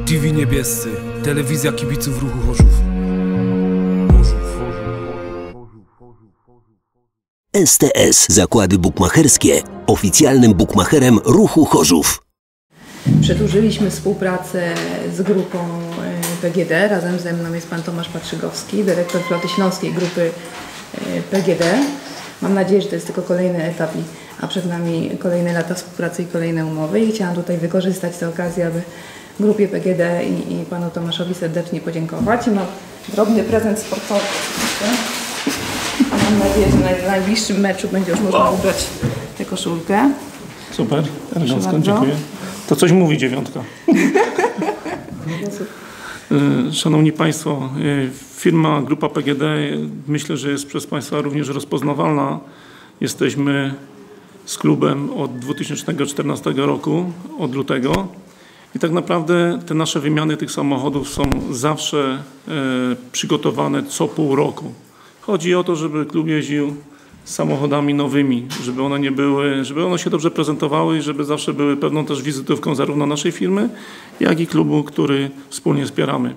TV Niebiescy, telewizja kibiców ruchu Chorzów. STS Zakłady Bukmacherskie, oficjalnym bukmacherem ruchu Chorzów. Przedłużyliśmy współpracę z grupą PGD. Razem ze mną jest pan Tomasz Patrzygowski, dyrektor floty śląskiej grupy PGD. Mam nadzieję, że to jest tylko kolejny etap, a przed nami kolejne lata współpracy i kolejne umowy. I chciałam tutaj wykorzystać tę okazję, aby grupie PGD i panu Tomaszowi serdecznie podziękować. I mam drobny prezent sportowy. A mam nadzieję, że na najbliższym meczu będzie już można ubrać tę koszulkę. Super, elegancko, dziękuję. To coś mówi dziewiątka. Szanowni Państwo, firma Grupa PGD myślę, że jest przez Państwa również rozpoznawalna. Jesteśmy z klubem od 2014 roku, od lutego. I tak naprawdę te nasze wymiany tych samochodów są zawsze przygotowane co pół roku. Chodzi o to, żeby klub jeździł samochodami nowymi, żeby one się dobrze prezentowały i żeby zawsze były pewną też wizytówką zarówno naszej firmy, jak i klubu, który wspólnie wspieramy.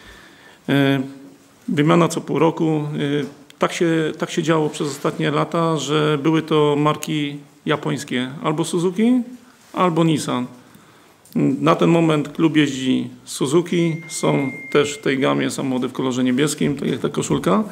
Wymiana co pół roku. Tak się działo przez ostatnie lata, że były to marki japońskie, albo Suzuki, albo Nissan. Na ten moment klub jeździ Suzuki, są też w tej gamie samochody w kolorze niebieskim, tak jak ta koszulka.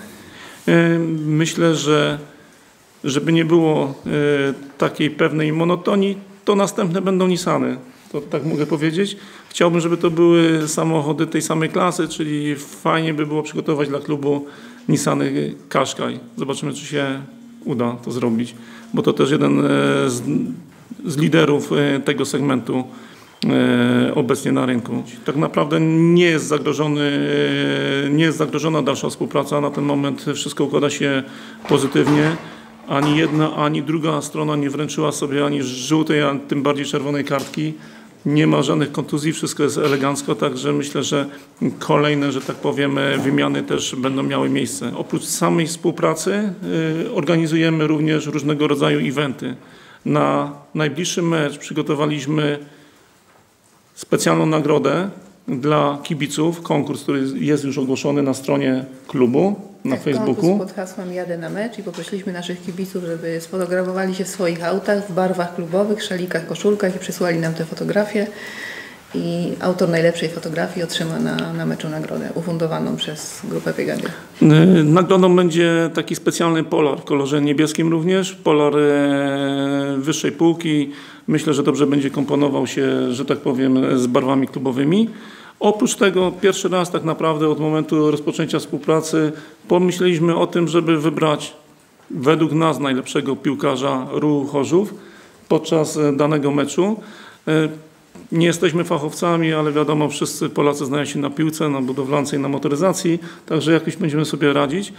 Myślę, że żeby nie było takiej pewnej monotonii, to następne będą Nissany. To tak mogę powiedzieć. Chciałbym, żeby to były samochody tej samej klasy, czyli fajnie by było przygotować dla klubu Nissany Qashqai. Zobaczymy, czy się uda to zrobić, bo to też jeden z liderów tego segmentu obecnie na rynku. Tak naprawdę nie jest zagrożona dalsza współpraca. Na ten moment wszystko układa się pozytywnie. Ani jedna, ani druga strona nie wręczyła sobie ani żółtej, ani tym bardziej czerwonej kartki. Nie ma żadnych kontuzji, wszystko jest elegancko, także myślę, że kolejne, że tak powiem, wymiany też będą miały miejsce. Oprócz samej współpracy organizujemy również różnego rodzaju eventy. Na najbliższy mecz przygotowaliśmy specjalną nagrodę dla kibiców, konkurs, który jest już ogłoszony na stronie klubu, na Facebooku. Konkurs pod hasłem Jadę na mecz i poprosiliśmy naszych kibiców, żeby sfotografowali się w swoich autach, w barwach klubowych, szalikach, koszulkach i przysłali nam te fotografie. I autor najlepszej fotografii otrzyma na meczu nagrodę ufundowaną przez grupę PGD. Nagrodą będzie taki specjalny polar w kolorze niebieskim również, polar wyższej półki. Myślę, że dobrze będzie komponował się, że tak powiem, z barwami klubowymi. Oprócz tego pierwszy raz tak naprawdę od momentu rozpoczęcia współpracy pomyśleliśmy o tym, żeby wybrać według nas najlepszego piłkarza ruchu Chorzów podczas danego meczu. Nie jesteśmy fachowcami, ale wiadomo, wszyscy Polacy znają się na piłce, na budowlance i na motoryzacji, także jakoś będziemy sobie radzić.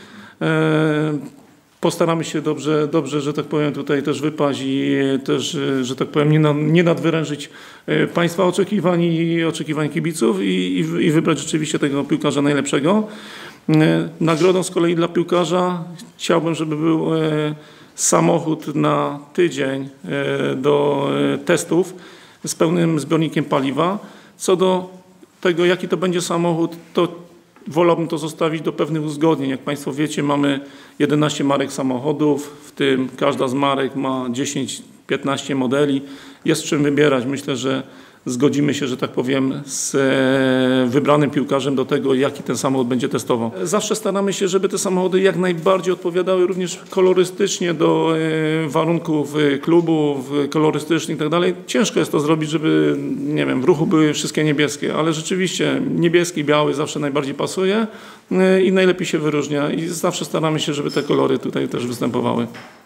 Postaramy się dobrze, że tak powiem, tutaj też wypaść i też, że tak powiem, nie nadwyrężyć Państwa oczekiwań i oczekiwań kibiców i wybrać rzeczywiście tego piłkarza najlepszego. Nagrodą z kolei dla piłkarza chciałbym, żeby był samochód na tydzień do testów z pełnym zbiornikiem paliwa. Co do tego, jaki to będzie samochód, to wolałbym to zostawić do pewnych uzgodnień. Jak Państwo wiecie, mamy 11 marek samochodów, w tym każda z marek ma 10-15 modeli. Jest czym wybierać. Myślę, że zgodzimy się, że tak powiem, z wybranym piłkarzem do tego, jaki ten samochód będzie testował. Zawsze staramy się, żeby te samochody jak najbardziej odpowiadały również kolorystycznie do warunków klubu, kolorystycznych i tak dalej. Ciężko jest to zrobić, żeby, nie wiem, w ruchu były wszystkie niebieskie, ale rzeczywiście niebieski, biały zawsze najbardziej pasuje i najlepiej się wyróżnia i zawsze staramy się, żeby te kolory tutaj też występowały.